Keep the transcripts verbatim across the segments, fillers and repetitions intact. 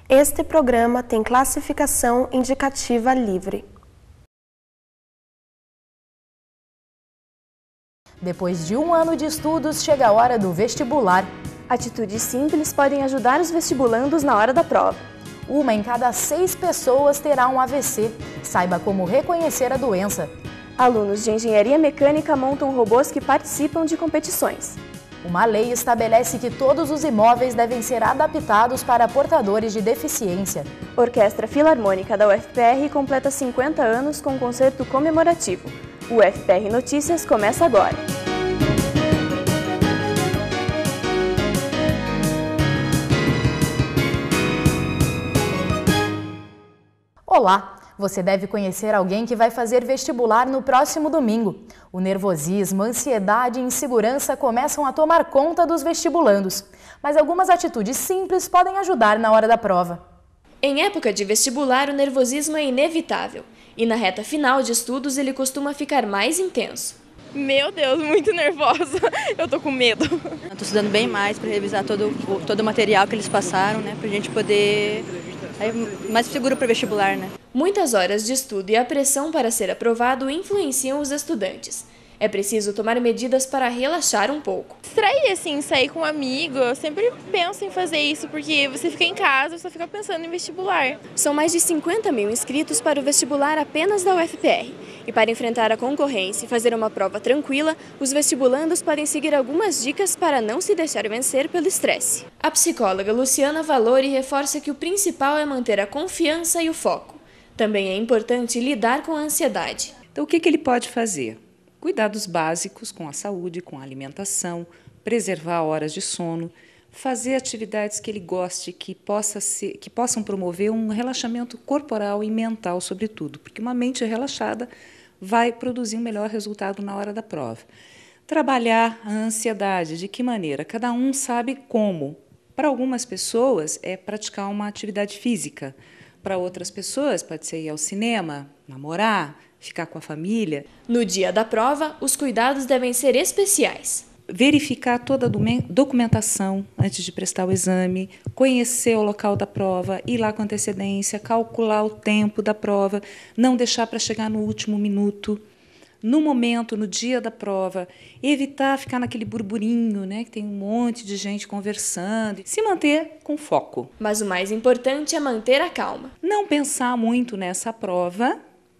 Este programa tem classificação indicativa livre. Depois de um ano de estudos, chega a hora do vestibular. Atitudes simples podem ajudar os vestibulandos na hora da prova. Uma em cada seis pessoas terá um A V C. Saiba como reconhecer a doença. Alunos de engenharia mecânica montam robôs que participam de competições. Uma lei estabelece que todos os imóveis devem ser adaptados para portadores de deficiência. Orquestra Filarmônica da U F P R completa cinquenta anos com um concerto comemorativo. O U F P R Notícias começa agora. Olá! Você deve conhecer alguém que vai fazer vestibular no próximo domingo. O nervosismo, ansiedade e insegurança começam a tomar conta dos vestibulandos. Mas algumas atitudes simples podem ajudar na hora da prova. Em época de vestibular, o nervosismo é inevitável. E na reta final de estudos, ele costuma ficar mais intenso. Meu Deus, muito nervosa. Eu tô com medo. Estou estudando bem mais para revisar todo, todo o material que eles passaram, né? Pra gente poder... Aí, mais seguro para vestibular, né? Muitas horas de estudo e a pressão para ser aprovado influenciam os estudantes. É preciso tomar medidas para relaxar um pouco. Distrair, assim, sair com um amigo, eu sempre penso em fazer isso, porque você fica em casa e só fica pensando em vestibular. São mais de cinquenta mil inscritos para o vestibular apenas da U F P R. E para enfrentar a concorrência e fazer uma prova tranquila, os vestibulandos podem seguir algumas dicas para não se deixar vencer pelo estresse. A psicóloga Luciana Valori reforça que o principal é manter a confiança e o foco. Também é importante lidar com a ansiedade. Então, o que, que ele pode fazer? Cuidados básicos com a saúde, com a alimentação, preservar horas de sono, fazer atividades que ele goste, que, possa ser, que possam promover um relaxamento corporal e mental, sobretudo, porque uma mente relaxada vai produzir um melhor resultado na hora da prova. Trabalhar a ansiedade, de que maneira? Cada um sabe como. Para algumas pessoas é praticar uma atividade física, para outras pessoas pode ser ir ao cinema, namorar, ficar com a família. No dia da prova, os cuidados devem ser especiais. Verificar toda a documentação antes de prestar o exame, conhecer o local da prova, ir lá com antecedência, calcular o tempo da prova, não deixar para chegar no último minuto. No momento, no dia da prova, evitar ficar naquele burburinho, né, que tem um monte de gente conversando. Se manter com foco. Mas o mais importante é manter a calma. Não pensar muito nessa prova,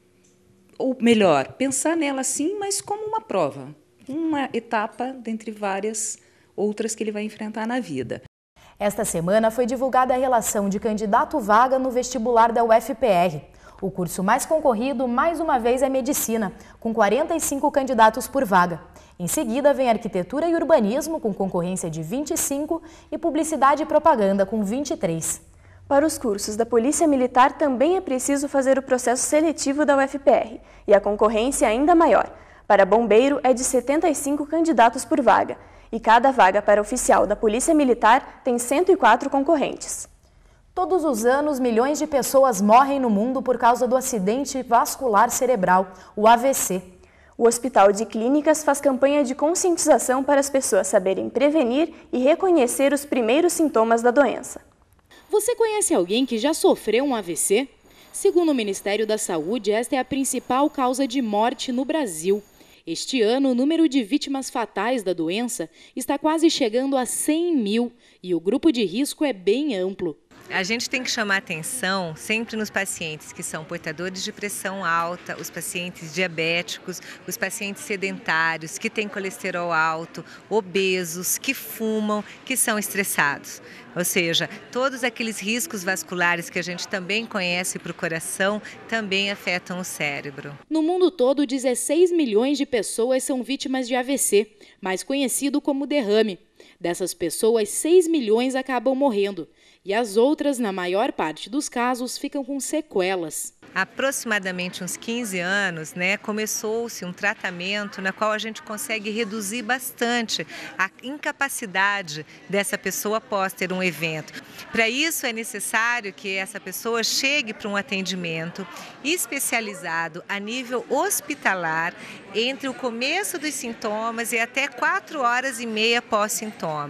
ou melhor, pensar nela sim, mas como uma prova. Uma etapa dentre várias outras que ele vai enfrentar na vida. Esta semana foi divulgada a relação de candidato-vaga no vestibular da U F P R. O curso mais concorrido, mais uma vez, é Medicina, com quarenta e cinco candidatos por vaga. Em seguida, vem Arquitetura e Urbanismo, com concorrência de vinte e cinco, e Publicidade e Propaganda, com vinte e três. Para os cursos da Polícia Militar, também é preciso fazer o processo seletivo da U F P R, e a concorrência é ainda maior. Para Bombeiro, é de setenta e cinco candidatos por vaga, e cada vaga para oficial da Polícia Militar tem cento e quatro concorrentes. Todos os anos, milhões de pessoas morrem no mundo por causa do acidente vascular cerebral, o A V C. O Hospital de Clínicas faz campanha de conscientização para as pessoas saberem prevenir e reconhecer os primeiros sintomas da doença. Você conhece alguém que já sofreu um A V C? Segundo o Ministério da Saúde, esta é a principal causa de morte no Brasil. Este ano, o número de vítimas fatais da doença está quase chegando a cem mil e o grupo de risco é bem amplo. A gente tem que chamar atenção sempre nos pacientes que são portadores de pressão alta, os pacientes diabéticos, os pacientes sedentários, que têm colesterol alto, obesos, que fumam, que são estressados. Ou seja, todos aqueles riscos vasculares que a gente também conhece para o coração também afetam o cérebro. No mundo todo, dezesseis milhões de pessoas são vítimas de A V C, mais conhecido como derrame. Dessas pessoas, seis milhões acabam morrendo. E as outras, na maior parte dos casos, ficam com sequelas. Há aproximadamente uns quinze anos, né, começou-se um tratamento na qual a gente consegue reduzir bastante a incapacidade dessa pessoa após ter um evento. Para isso é necessário que essa pessoa chegue para um atendimento especializado a nível hospitalar entre o começo dos sintomas e até quatro horas e meia pós-sintomas.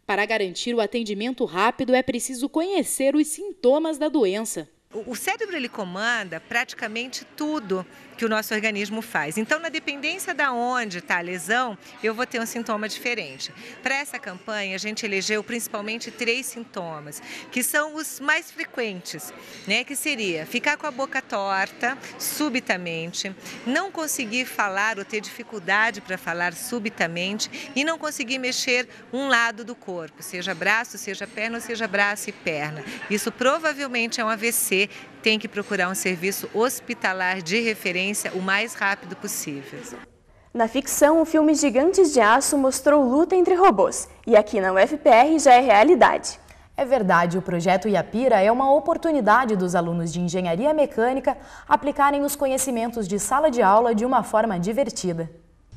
Para garantir o atendimento rápido, é preciso conhecer os sintomas da doença. O cérebro ele comanda praticamente tudo que o nosso organismo faz. Então, na dependência de onde está a lesão, eu vou ter um sintoma diferente. Para essa campanha, a gente elegeu principalmente três sintomas, que são os mais frequentes, né? Que seria ficar com a boca torta subitamente, não conseguir falar ou ter dificuldade para falar subitamente e não conseguir mexer um lado do corpo, seja braço, seja perna ou seja braço e perna. Isso provavelmente é um A V C. Tem que procurar um serviço hospitalar de referência o mais rápido possível. Na ficção, o filme Gigantes de Aço mostrou luta entre robôs, e aqui na U F P R já é realidade. É verdade, o projeto Iapira é uma oportunidade dos alunos de engenharia mecânica aplicarem os conhecimentos de sala de aula de uma forma divertida.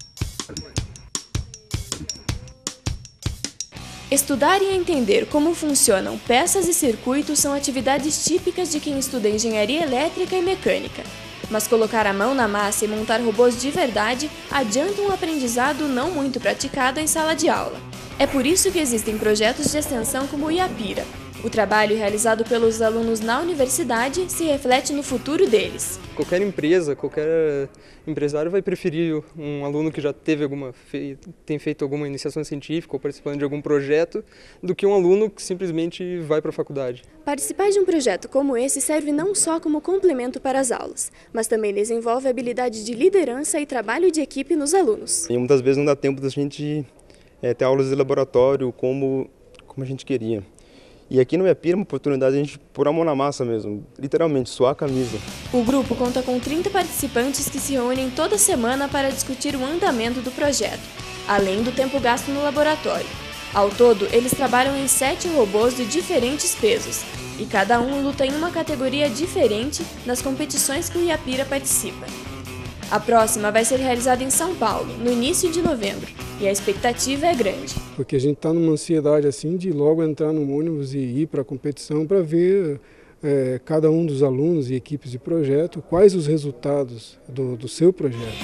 Estudar e entender como funcionam peças e circuitos são atividades típicas de quem estuda engenharia elétrica e mecânica. Mas colocar a mão na massa e montar robôs de verdade adianta um aprendizado não muito praticado em sala de aula. É por isso que existem projetos de extensão como o Iapira. O trabalho realizado pelos alunos na universidade se reflete no futuro deles. Qualquer empresa, qualquer empresário vai preferir um aluno que já teve alguma, tem feito alguma iniciação científica ou participando de algum projeto, do que um aluno que simplesmente vai para a faculdade. Participar de um projeto como esse serve não só como complemento para as aulas, mas também desenvolve a habilidade de liderança e trabalho de equipe nos alunos. E muitas vezes não dá tempo da gente é, ter aulas de laboratório como, como a gente queria. E aqui no Iapira é uma oportunidade de a gente pôr a mão na massa mesmo, literalmente, suar a camisa. O grupo conta com trinta participantes que se reúnem toda semana para discutir o andamento do projeto, além do tempo gasto no laboratório. Ao todo, eles trabalham em sete robôs de diferentes pesos, e cada um luta em uma categoria diferente nas competições que o Iapira participa. A próxima vai ser realizada em São Paulo, no início de novembro, e a expectativa é grande. Porque a gente está numa ansiedade assim de logo entrar no ônibus e ir para a competição para ver é, cada um dos alunos e equipes de projeto, quais os resultados do, do seu projeto.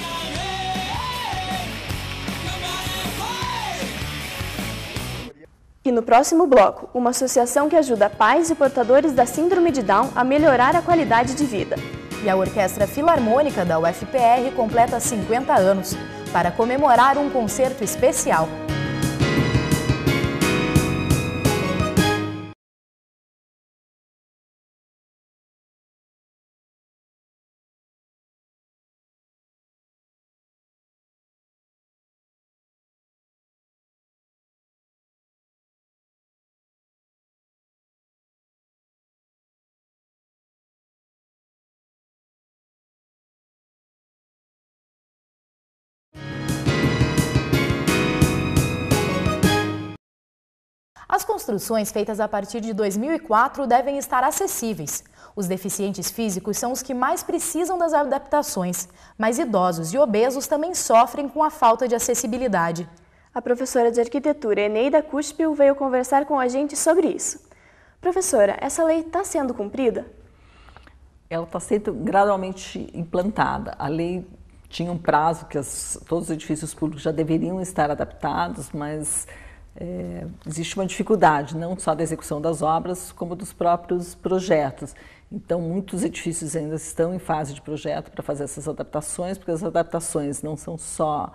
E no próximo bloco, uma associação que ajuda pais e portadores da síndrome de Down a melhorar a qualidade de vida. E a Orquestra Filarmônica da U F P R completa cinquenta anos, para comemorar um concerto especial. As construções feitas a partir de dois mil e quatro devem estar acessíveis. Os deficientes físicos são os que mais precisam das adaptações, mas idosos e obesos também sofrem com a falta de acessibilidade. A professora de arquitetura Eneida Cuspil veio conversar com a gente sobre isso. Professora, essa lei está sendo cumprida? Ela está sendo gradualmente implantada. A lei tinha um prazo que as, todos os edifícios públicos já deveriam estar adaptados, mas É, existe uma dificuldade, não só da execução das obras, como dos próprios projetos. Então, muitos edifícios ainda estão em fase de projeto para fazer essas adaptações, porque as adaptações não são só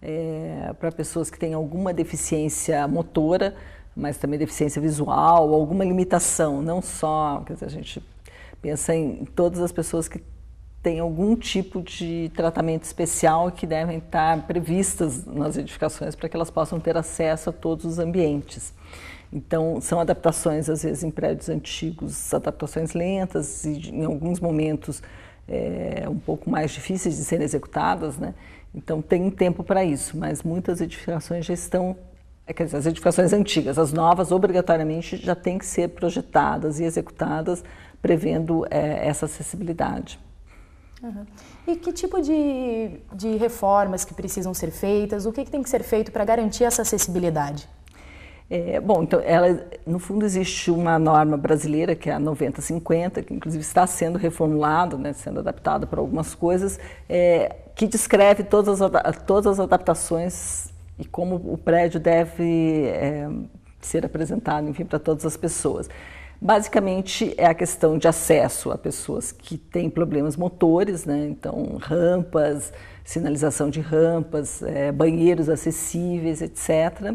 é, para pessoas que têm alguma deficiência motora, mas também deficiência visual, alguma limitação, não só, quer dizer, a gente pensa em todas as pessoas que tem algum tipo de tratamento especial que devem estar previstas nas edificações para que elas possam ter acesso a todos os ambientes. Então, são adaptações, às vezes, em prédios antigos, adaptações lentas e, em alguns momentos, é, um pouco mais difíceis de serem executadas, né? Então, tem um tempo para isso, mas muitas edificações já estão, quer dizer, as edificações antigas, as novas, obrigatoriamente, já têm que ser projetadas e executadas, prevendo é, essa acessibilidade. Uhum. E que tipo de, de reformas que precisam ser feitas? O que, que tem que ser feito para garantir essa acessibilidade? É, bom, então, ela, no fundo existe uma norma brasileira, que é a noventa cinquenta, que inclusive está sendo reformulada, né, sendo adaptada para algumas coisas, é, que descreve todas as, todas as adaptações e como o prédio deve é, ser apresentado, enfim, para todas as pessoas. Basicamente é a questão de acesso a pessoas que têm problemas motores, né? Então rampas, sinalização de rampas, é, banheiros acessíveis, etcétera.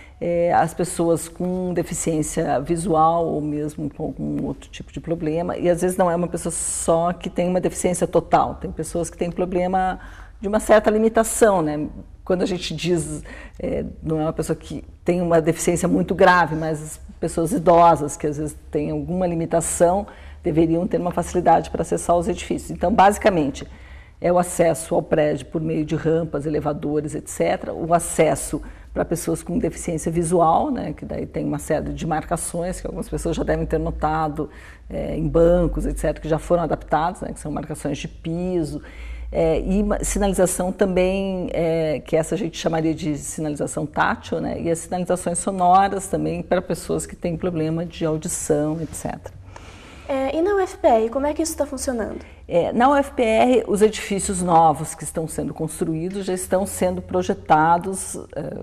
É, as pessoas com deficiência visual ou mesmo com algum outro tipo de problema, e às vezes não é uma pessoa só que tem uma deficiência total, tem pessoas que têm problema de uma certa limitação, né? Quando a gente diz, é, não é uma pessoa que tem uma deficiência muito grave, mas pessoas idosas que às vezes têm alguma limitação deveriam ter uma facilidade para acessar os edifícios. Então, basicamente, é o acesso ao prédio por meio de rampas, elevadores, etcétera. O acesso para pessoas com deficiência visual, né, que daí tem uma série de marcações que algumas pessoas já devem ter notado é, em bancos, etcétera, que já foram adaptados, né, que são marcações de piso. É, e sinalização também, é, que essa a gente chamaria de sinalização tátil, né, e as sinalizações sonoras também para pessoas que têm problema de audição, etcétera. É, e na U F P R, como é que isso está funcionando? É, na U F P R, os edifícios novos que estão sendo construídos já estão sendo projetados, é,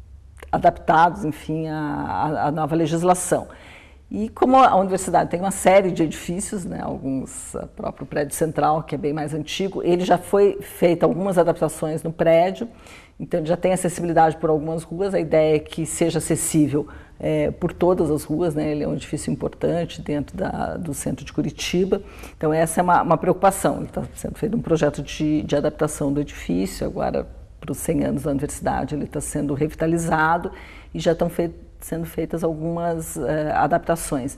adaptados, enfim, à, à nova legislação. E como a universidade tem uma série de edifícios, né, alguns, o próprio prédio central, que é bem mais antigo, ele já foi feito algumas adaptações no prédio, então ele já tem acessibilidade por algumas ruas, a ideia é que seja acessível é, por todas as ruas, né, ele é um edifício importante dentro da, do centro de Curitiba, então essa é uma, uma preocupação, está sendo feito um projeto de, de adaptação do edifício, agora para os cem anos da universidade ele está sendo revitalizado e já estão feitos sendo feitas algumas uh, adaptações.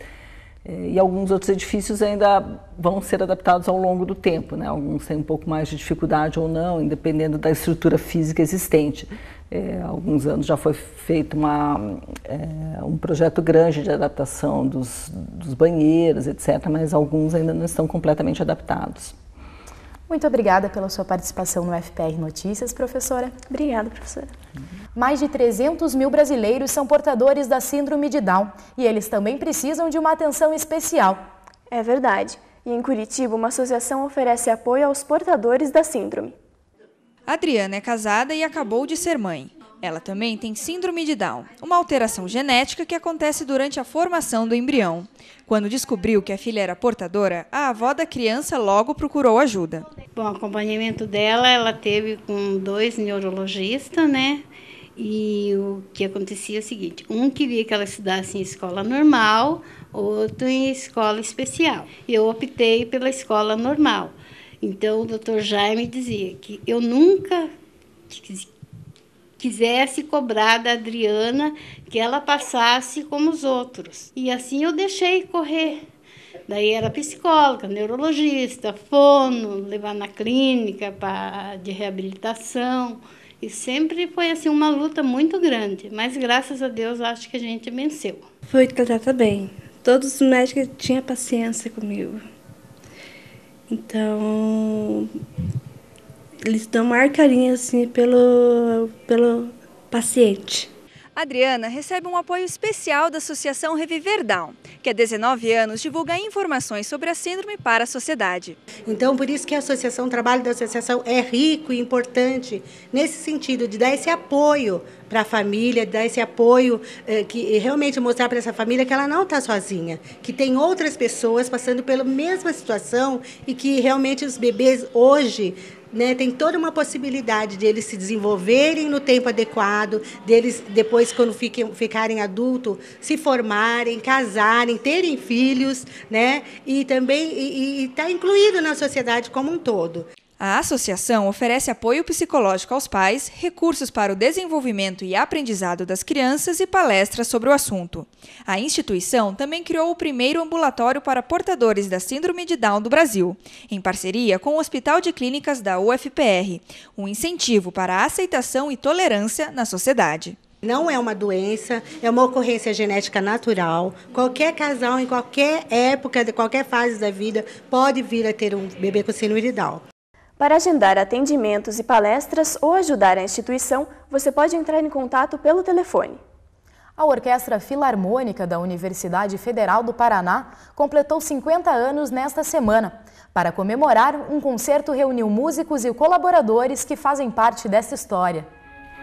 E alguns outros edifícios ainda vão ser adaptados ao longo do tempo, né? Alguns têm um pouco mais de dificuldade ou não, dependendo da estrutura física existente. É, há alguns anos já foi feito uma, é, um projeto grande de adaptação dos, dos banheiros, etcétera, mas alguns ainda não estão completamente adaptados. Muito obrigada pela sua participação no F P R Notícias, professora. Obrigada, professora. Mais de trezentos mil brasileiros são portadores da síndrome de Down e eles também precisam de uma atenção especial. É verdade. E em Curitiba, uma associação oferece apoio aos portadores da síndrome. Adriana é casada e acabou de ser mãe. Ela também tem síndrome de Down, uma alteração genética que acontece durante a formação do embrião. Quando descobriu que a filha era portadora, a avó da criança logo procurou ajuda. Bom, o acompanhamento dela, ela teve com dois neurologistas, né? E o que acontecia é o seguinte, um queria que ela estudasse em escola normal, outro em escola especial. Eu optei pela escola normal. Então, o doutor Jaime dizia que eu nunca quisesse cobrar da Adriana que ela passasse como os outros. E assim eu deixei correr. Daí era psicóloga, neurologista, fono, levar na clínica pra, de reabilitação. E sempre foi assim uma luta muito grande, mas graças a Deus acho que a gente venceu. Foi tratada bem. Todos os médicos tinham paciência comigo. Então, eles dão maior carinho assim, pelo, pelo paciente. Adriana recebe um apoio especial da Associação Reviver Down, que há dezenove anos divulga informações sobre a síndrome para a sociedade. Então, por isso que a associação, o trabalho da associação é rico e importante nesse sentido de dar esse apoio para a família, dar esse apoio, eh, que realmente mostrar para essa família que ela não está sozinha, que tem outras pessoas passando pela mesma situação e que realmente os bebês hoje, né, tem toda uma possibilidade de eles se desenvolverem no tempo adequado, deles depois, quando fiquem, ficarem adultos, se formarem, casarem, terem filhos, né, e também estar incluído na sociedade como um todo. A associação oferece apoio psicológico aos pais, recursos para o desenvolvimento e aprendizado das crianças e palestras sobre o assunto. A instituição também criou o primeiro ambulatório para portadores da síndrome de Down do Brasil, em parceria com o Hospital de Clínicas da U F P R, um incentivo para a aceitação e tolerância na sociedade. Não é uma doença, é uma ocorrência genética natural. Qualquer casal, em qualquer época, de qualquer fase da vida, pode vir a ter um bebê com síndrome de Down. Para agendar atendimentos e palestras ou ajudar a instituição, você pode entrar em contato pelo telefone. A Orquestra Filarmônica da Universidade Federal do Paraná completou cinquenta anos nesta semana. Para comemorar, um concerto reuniu músicos e colaboradores que fazem parte dessa história.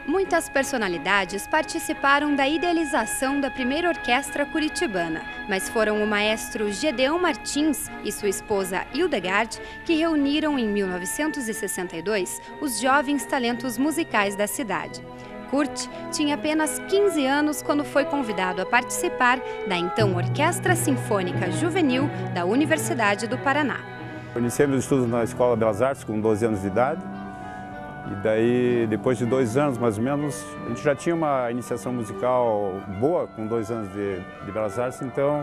Muitas personalidades participaram da idealização da primeira orquestra curitibana, mas foram o maestro Gedeão Martins e sua esposa Hildegard que reuniram em mil novecentos e sessenta e dois os jovens talentos musicais da cidade. Kurt tinha apenas quinze anos quando foi convidado a participar da então Orquestra Sinfônica Juvenil da Universidade do Paraná. Eu iniciei meus estudos na Escola de Belas Artes com doze anos de idade. E daí, depois de dois anos, mais ou menos, a gente já tinha uma iniciação musical boa, com dois anos de, de Belas Artes, então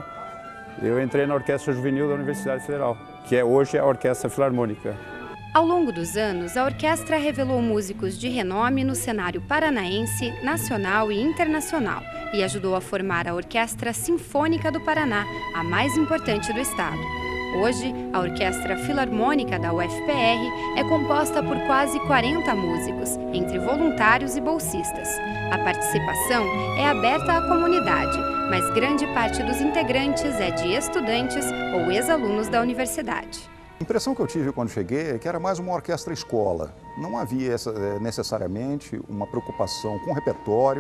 eu entrei na Orquestra Juvenil da Universidade Federal, que é hoje a Orquestra Filarmônica. Ao longo dos anos, a orquestra revelou músicos de renome no cenário paranaense, nacional e internacional, e ajudou a formar a Orquestra Sinfônica do Paraná, a mais importante do estado. Hoje, a Orquestra Filarmônica da U F P R é composta por quase quarenta músicos, entre voluntários e bolsistas. A participação é aberta à comunidade, mas grande parte dos integrantes é de estudantes ou ex-alunos da universidade. A impressão que eu tive quando cheguei é que era mais uma orquestra escola. Não havia essa, necessariamente uma preocupação com o repertório,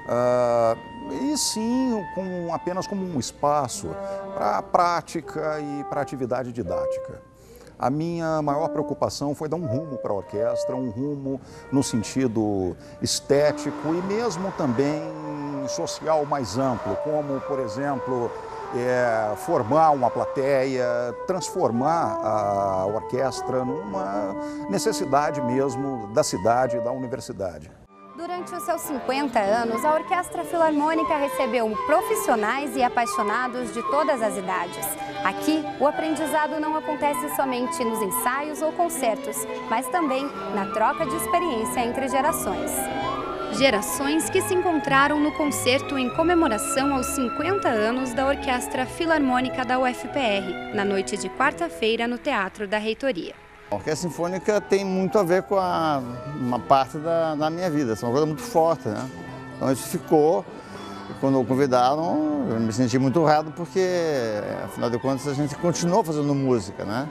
uh, e sim com, apenas como um espaço para a prática e para a atividade didática. A minha maior preocupação foi dar um rumo para a orquestra, um rumo no sentido estético e mesmo também social mais amplo, como, por exemplo, É, formar uma plateia, transformar a orquestra numa necessidade mesmo da cidade e da universidade. Durante os seus cinquenta anos, a Orquestra Filarmônica recebeu profissionais e apaixonados de todas as idades. Aqui, o aprendizado não acontece somente nos ensaios ou concertos, mas também na troca de experiência entre gerações. Gerações que se encontraram no concerto em comemoração aos cinquenta anos da Orquestra Filarmônica da U F P R, na noite de quarta-feira no Teatro da Reitoria. A Orquestra Sinfônica tem muito a ver com a, uma parte da, da minha vida, é uma coisa muito forte, né? Então isso ficou, e quando me convidaram, eu me senti muito honrado porque, afinal de contas, a gente continuou fazendo música, né?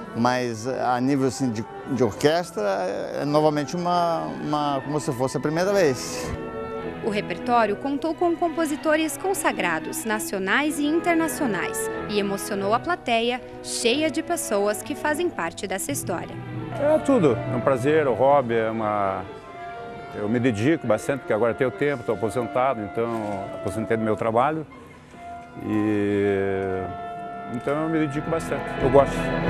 Mas a nível assim, de, de orquestra é novamente uma, uma, como se fosse a primeira vez. O repertório contou com compositores consagrados, nacionais e internacionais, e emocionou a plateia, cheia de pessoas que fazem parte dessa história. É tudo, é um prazer, é um hobby, é uma... eu me dedico bastante, porque agora tenho tempo, estou aposentado, então aposentei do meu trabalho. E... então eu me dedico bastante, eu gosto.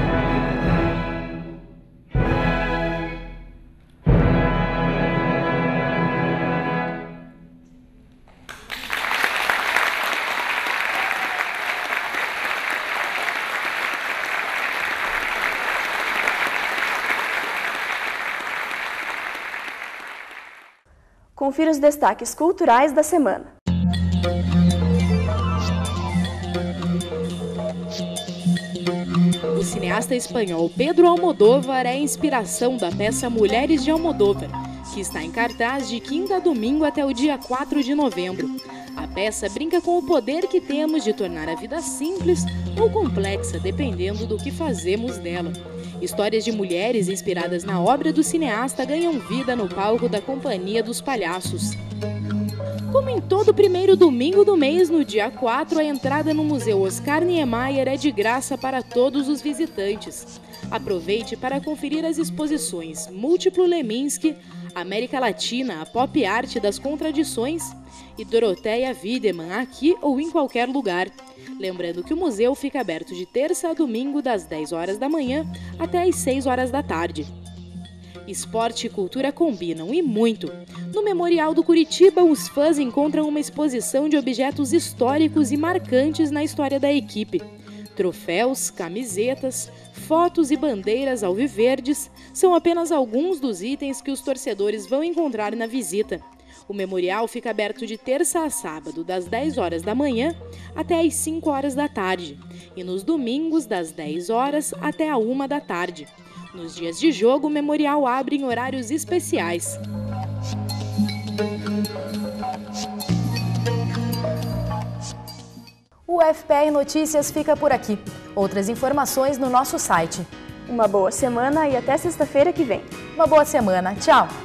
Confira os destaques culturais da semana. O cineasta espanhol Pedro Almodóvar é a inspiração da peça Mulheres de Almodóvar, que está em cartaz de quinta a domingo até o dia quatro de novembro. A peça brinca com o poder que temos de tornar a vida simples ou complexa, dependendo do que fazemos dela. Histórias de mulheres inspiradas na obra do cineasta ganham vida no palco da Companhia dos Palhaços. Como em todo primeiro domingo do mês, no dia quatro, a entrada no Museu Oscar Niemeyer é de graça para todos os visitantes. Aproveite para conferir as exposições Múltiplo Leminski, América Latina, a pop art das contradições e Doroteia Wiedemann, aqui ou em qualquer lugar. Lembrando que o museu fica aberto de terça a domingo, das dez horas da manhã até às seis horas da tarde. Esporte e cultura combinam, e muito. No Memorial do Curitiba, os fãs encontram uma exposição de objetos históricos e marcantes na história da equipe. Troféus, camisetas, fotos e bandeiras alviverdes são apenas alguns dos itens que os torcedores vão encontrar na visita. O memorial fica aberto de terça a sábado, das dez horas da manhã até às cinco horas da tarde, e nos domingos, das dez horas até a uma da tarde. Nos dias de jogo, o memorial abre em horários especiais. O U F P R Notícias fica por aqui. Outras informações no nosso site. Uma boa semana e até sexta-feira que vem. Uma boa semana. Tchau!